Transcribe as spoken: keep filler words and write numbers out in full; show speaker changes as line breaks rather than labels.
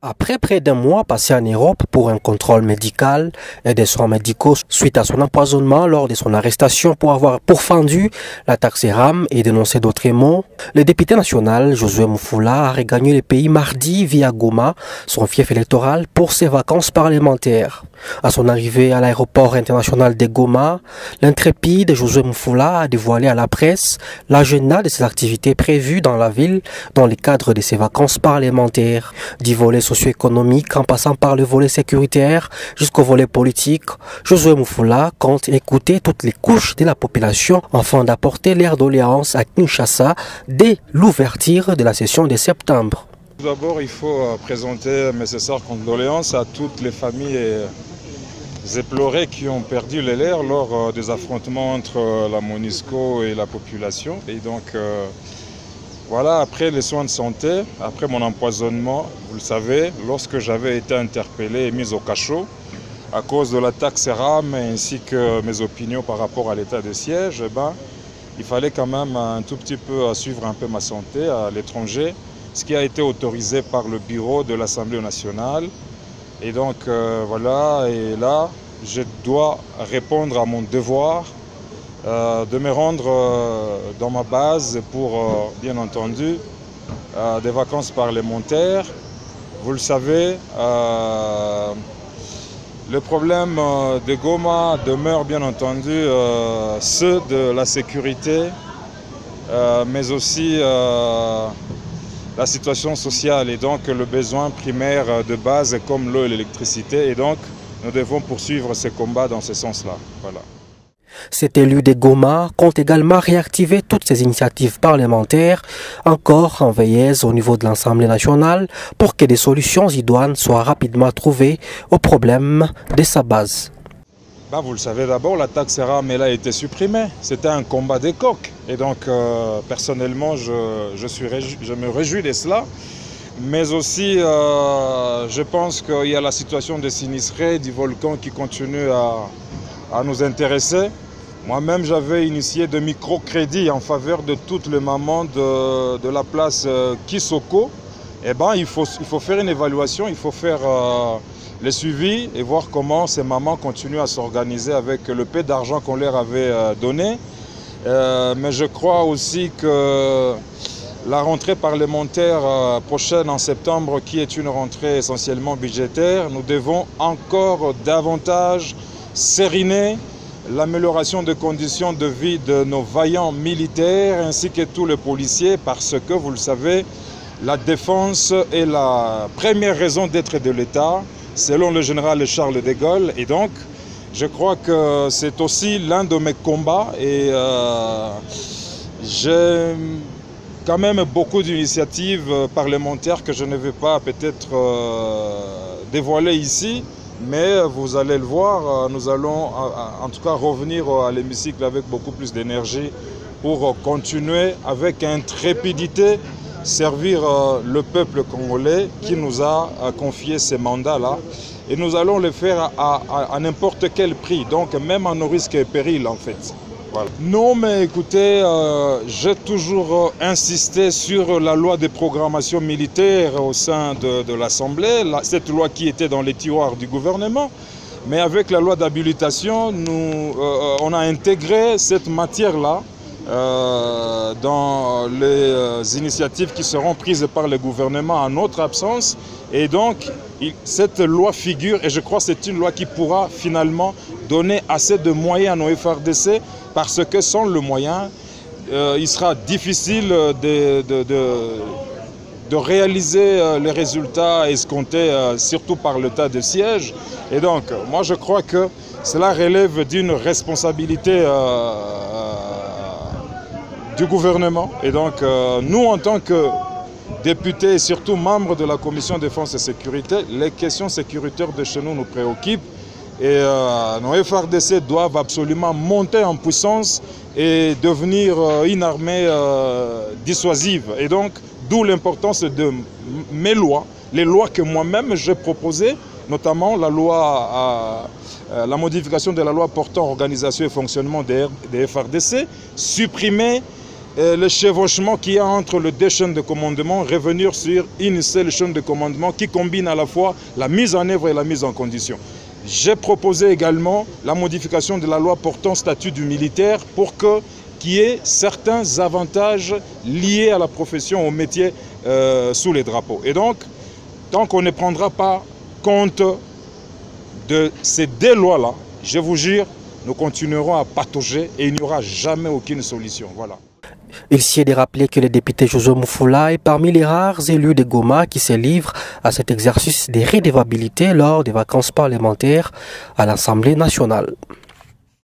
Après près d'un mois passé en Europe pour un contrôle médical et des soins médicaux suite à son empoisonnement lors de son arrestation pour avoir pourfendu la taxéram et dénoncé d'autres mots, le député national Josué Moufoula a regagné le pays mardi via Goma, son fief électoral, pour ses vacances parlementaires. À son arrivée à l'aéroport international de Goma, l'intrépide Josué Moufoula a dévoilé à la presse l'agenda de ses activités prévues dans la ville dans le cadre de ses vacances parlementaires, du volet socio-économique en passant par le volet sécuritaire jusqu'au volet politique. Josué Moufoula compte écouter toutes les couches de la population afin d'apporter l'air doléance à Kinshasa dès l'ouverture de la session de septembre.
Tout d'abord, il faut présenter mes sincères condoléances à toutes les familles éplorées qui ont perdu les leurs lors des affrontements entre la MONUSCO et la population. Et donc, euh, voilà, après les soins de santé, après mon empoisonnement, vous le savez, lorsque j'avais été interpellé et mis au cachot à cause de l'attaque taxéram ainsi que mes opinions par rapport à l'état de siège, eh ben, il fallait quand même un tout petit peu suivre un peu ma santé à l'étranger, ce qui a été autorisé par le bureau de l'Assemblée nationale. Et donc euh, voilà, et là, je dois répondre à mon devoir euh, de me rendre euh, dans ma base pour, euh, bien entendu, euh, des vacances parlementaires. Vous le savez, euh, le problème de Goma demeure bien entendu euh, ceux de la sécurité, euh, mais aussi euh, la situation sociale et donc le besoin primaire de base comme l'eau et l'électricité. Et donc, nous devons poursuivre ces combats dans ce sens-là. Voilà.
Cet élu de Goma compte également réactiver toutes ses initiatives parlementaires, encore en veilleuse au niveau de l'Assemblée nationale, pour que des solutions idoines soient rapidement trouvées aux problèmes de sa base.
Bah, vous le savez d'abord, la taxéram a été supprimée. C'était un combat des coqs. Et donc, euh, personnellement, je, je, suis réjoui, je me réjouis de cela. Mais aussi, euh, je pense qu'il y a la situation des sinistrés, du volcan qui continue à, à nous intéresser. Moi-même, j'avais initié de microcrédits en faveur de toutes les mamans de, de la place Kisoko. Eh ben, il faut, il faut faire une évaluation, il faut faire euh, le suivi et voir comment ces mamans continuent à s'organiser avec le peu d'argent qu'on leur avait euh, donné. Euh, mais je crois aussi que la rentrée parlementaire euh, prochaine en septembre, qui est une rentrée essentiellement budgétaire, nous devons encore davantage sériner l'amélioration des conditions de vie de nos vaillants militaires ainsi que tous les policiers parce que, vous le savez, la défense est la première raison d'être de l'État, selon le général Charles de Gaulle. Et donc, je crois que c'est aussi l'un de mes combats et euh, j'ai quand même beaucoup d'initiatives parlementaires que je ne vais pas peut-être euh, dévoiler ici. Mais vous allez le voir, nous allons en tout cas revenir à l'hémicycle avec beaucoup plus d'énergie pour continuer avec intrépidité servir le peuple congolais qui nous a confié ces mandats-là. Et nous allons le faire à, à, à n'importe quel prix, donc même à nos risques et périls en fait. Voilà. Non, mais écoutez, euh, j'ai toujours insisté sur la loi de programmation militaire au sein de, de l'Assemblée, cette loi qui était dans les tiroirs du gouvernement. Mais avec la loi d'habilitation, nous, euh, on a intégré cette matière-là euh, dans les euh, initiatives qui seront prises par le gouvernement en notre absence. Et donc, il, cette loi figure, et je crois que c'est une loi qui pourra finalement donner assez de moyens à nos F R D C, parce que sans le moyen, euh, il sera difficile de, de, de, de réaliser les résultats escomptés, euh, surtout par l'état de siège. Et donc, moi je crois que cela relève d'une responsabilité euh, du gouvernement. Et donc, euh, nous en tant que députés et surtout membres de la Commission défense et sécurité, les questions sécuritaires de chez nous nous préoccupent. Et euh, nos F R D C doivent absolument monter en puissance et devenir euh, une armée euh, dissuasive. Et donc, d'où l'importance de mes lois, les lois que moi-même j'ai proposées, notamment la loi, euh, la modification de la loi portant organisation et fonctionnement des, des F R D C, supprimer euh, le chevauchement qu'il y a entre les deux chaînes de commandement, revenir sur une seule chaîne de commandement qui combine à la fois la mise en œuvre et la mise en condition. J'ai proposé également la modification de la loi portant statut du militaire pour que qu'il y ait certains avantages liés à la profession, au métier euh, sous les drapeaux. Et donc, tant qu'on ne prendra pas compte de ces deux lois-là, je vous jure, nous continuerons à patauger et il n'y aura jamais aucune solution. Voilà.
Il s'y est de rappeler que le député Josué Moufoula est parmi les rares élus de Goma qui se livrent à cet exercice de redevabilité lors des vacances parlementaires à l'Assemblée nationale.